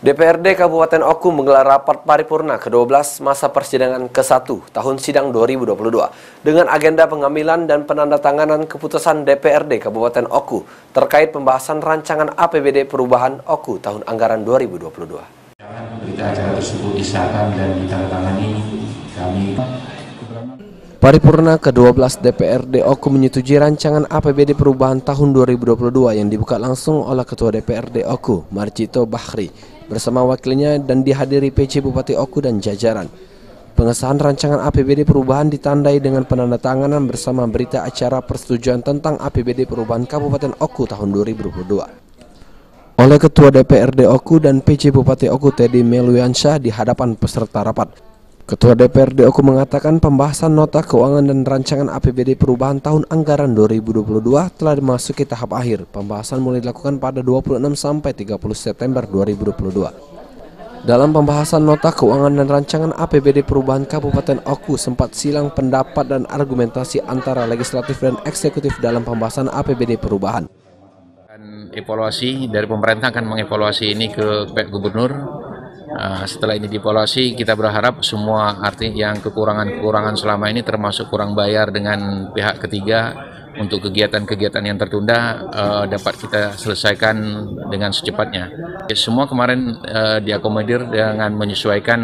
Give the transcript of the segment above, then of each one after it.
DPRD Kabupaten Oku menggelar rapat paripurna ke-12 masa persidangan ke-1 tahun sidang 2022 dengan agenda pengambilan dan penandatanganan keputusan DPRD Kabupaten Oku terkait pembahasan rancangan APBD perubahan Oku tahun anggaran 2022. Berita acara tersebut disahkan dan ditandatangani kami. Paripurna ke-12 DPRD Oku menyetujui rancangan APBD perubahan tahun 2022 yang dibuka langsung oleh Ketua DPRD Oku, Marjito Bahri, bersama wakilnya dan dihadiri PJ Bupati Oku dan jajaran. Pengesahan rancangan APBD perubahan ditandai dengan penandatanganan bersama berita acara persetujuan tentang APBD perubahan Kabupaten Oku tahun 2022 oleh Ketua DPRD Oku dan PJ Bupati Oku Teddy Meluyansyah di hadapan peserta rapat. Ketua DPRD Oku mengatakan pembahasan nota keuangan dan rancangan APBD perubahan tahun anggaran 2022 telah memasuki tahap akhir. Pembahasan mulai dilakukan pada 26 sampai 30 September 2022. Dalam pembahasan nota keuangan dan rancangan APBD perubahan Kabupaten Oku sempat silang pendapat dan argumentasi antara legislatif dan eksekutif dalam pembahasan APBD perubahan. Evaluasi dari pemerintah akan mengevaluasi ini ke Pak Gubernur. Setelah ini dievaluasi, kita berharap semua yang kekurangan selama ini termasuk kurang bayar dengan pihak ketiga untuk kegiatan-kegiatan yang tertunda dapat kita selesaikan dengan secepatnya. Semua kemarin diakomodir dengan menyesuaikan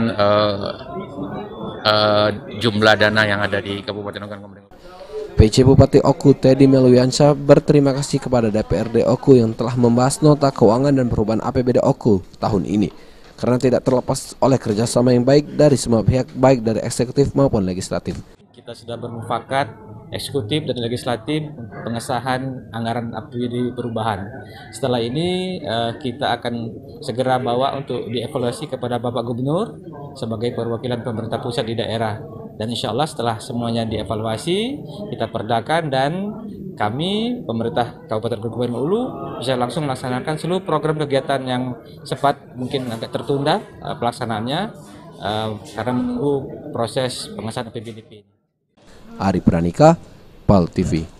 jumlah dana yang ada di Kabupaten Oku. PJ Bupati Oku Teddy Meluyansyah berterima kasih kepada DPRD Oku yang telah membahas nota keuangan dan perubahan APBD Oku tahun ini, karena tidak terlepas oleh kerjasama yang baik dari semua pihak, baik dari eksekutif maupun legislatif. Kita sudah bermufakat eksekutif dan legislatif pengesahan anggaran APBD perubahan. Setelah ini kita akan segera bawa untuk dievaluasi kepada Bapak Gubernur sebagai perwakilan pemerintah pusat di daerah. Dan insya Allah setelah semuanya dievaluasi, kita perdakan dan kami, pemerintah Kabupaten Kabupaten Ulu, bisa langsung melaksanakan seluruh program kegiatan yang sempat mungkin agak tertunda pelaksanaannya karena menunggu proses pengesahan APBD. Ari Pranika, PAL TV.